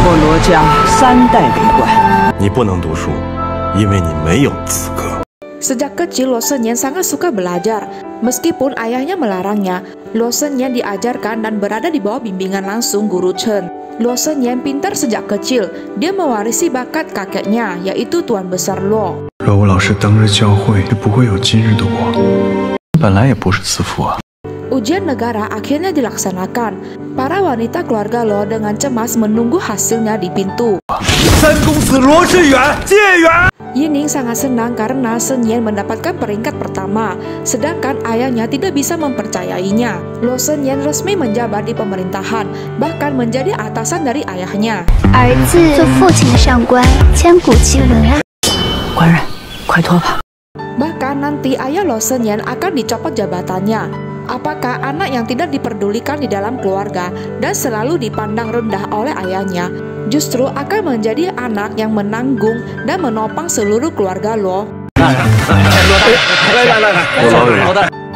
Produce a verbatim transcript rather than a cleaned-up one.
我罗家三代为官。 你不能读书，因为你没有资格。 Sejak kecil, Luo Shenyan sangat suka belajar. Meskipun ayahnya melarangnya, Luo Shenyan diajarkan dan berada di bawah bimbingan langsung Guru Chen. Luo Shenyan pintar sejak kecil. Dia mewarisi bakat kakeknya, yaitu Tuan Besar Luo. 若我老师当日教诲，就不会有今日的我。本来也不是慈父啊。 Ujian negara akhirnya dilaksanakan. Para wanita keluarga Luo dengan cemas menunggu hasilnya di pintu. Yining sangat senang karena Shenyan mendapatkan peringkat pertama, sedangkan ayahnya tidak bisa mempercayainya. Luo Shenyan resmi menjabat di pemerintahan, bahkan menjadi atasan dari ayahnya. 儿子做父亲的上官，千古奇闻啊！ 官人，快脱吧。 Bahkan nanti ayah Luo Shenyan akan dicopot jabatannya. Apakah anak yang tidak diperdulikan di dalam keluarga dan selalu dipandang rendah oleh ayahnya justru akan menjadi anak yang menanggung dan menopang seluruh keluarga Luo?